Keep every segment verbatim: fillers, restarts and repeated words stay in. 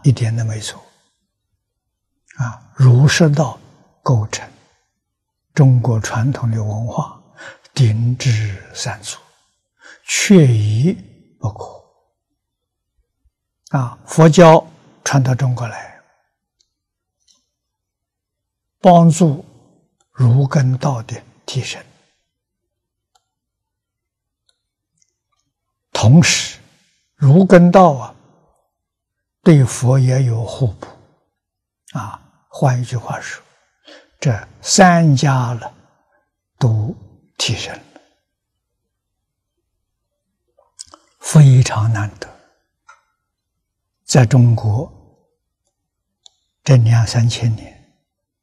一点都没错。啊，儒释道构成中国传统的文化，鼎之三足，缺一不可。啊，佛教传到中国来，帮助儒根道的提升，同时儒跟道啊，对佛也有互补啊。换一句话说，这三家了都提升了，非常难得。在中国这两三千年，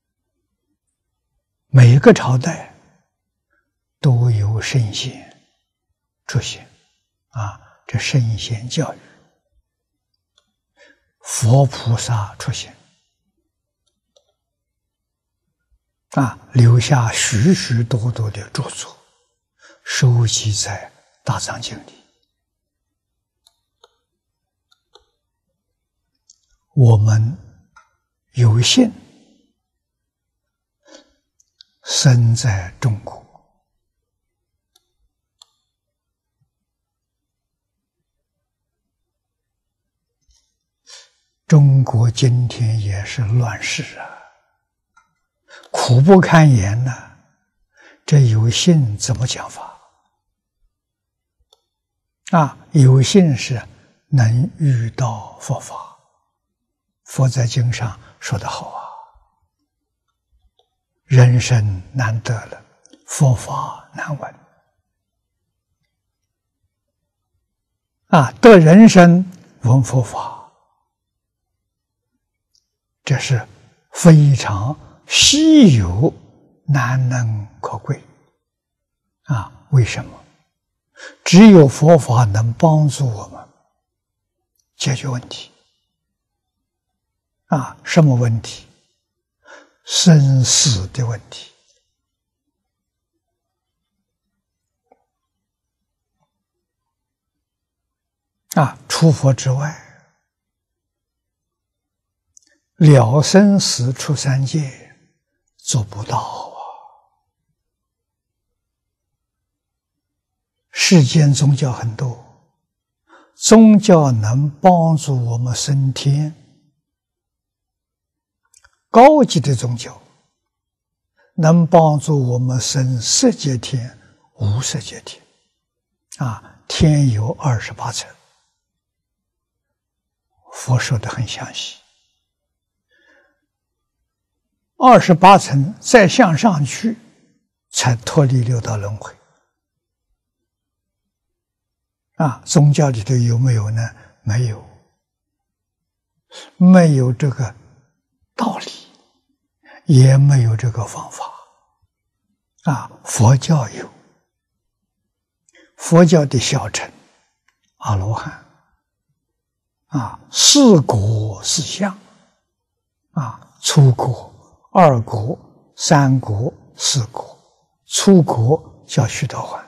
每个朝代都有圣贤出现啊，这圣贤教育，佛菩萨出现啊，留下许许多多的著作，收集在大藏经里。我们有幸生在中国，中国今天也是乱世啊，苦不堪言呐、啊！这有幸怎么讲法？啊，有幸是能遇到佛法。佛在经上说得好啊，人生难得了，佛法难闻。啊，得人生闻佛法，这是非常稀有、难能可贵。啊，为什么？只有佛法能帮助我们解决问题。啊，什么问题？生死的问题。啊，除佛之外，了生死出三界做不到啊。世间宗教很多，宗教能帮助我们升天。高级的宗教能帮助我们升色界天、无色界天，啊，天有二十八层，佛说的很详细。二十八层再向上去，才脱离六道轮回。啊，宗教里头有没有呢？没有，没有这个道理，也没有这个方法。啊，佛教有，佛教的小乘阿罗汉，啊，四果四相，啊，初果、二果、三果、四果，初果叫须陀洹，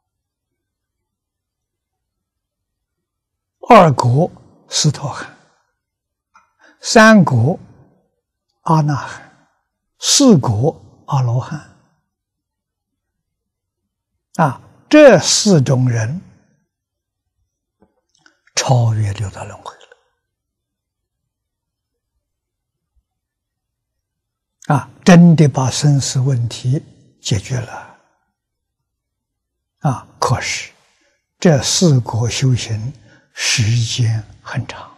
二果斯陀含，三果阿那含，四果阿罗汉。啊，这四种人超越六道轮回了。啊，真的把生死问题解决了。啊，可是这四果修行时间很长。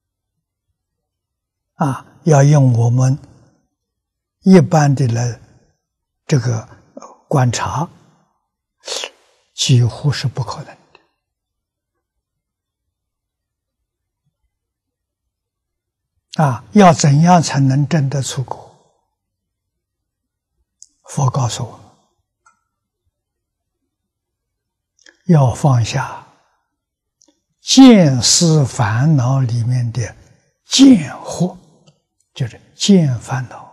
啊，要用我们一般的来这个观察，几乎是不可能的。啊，要怎样才能证得出果？佛告诉我们，要放下见思烦恼里面的见惑，就是见烦恼。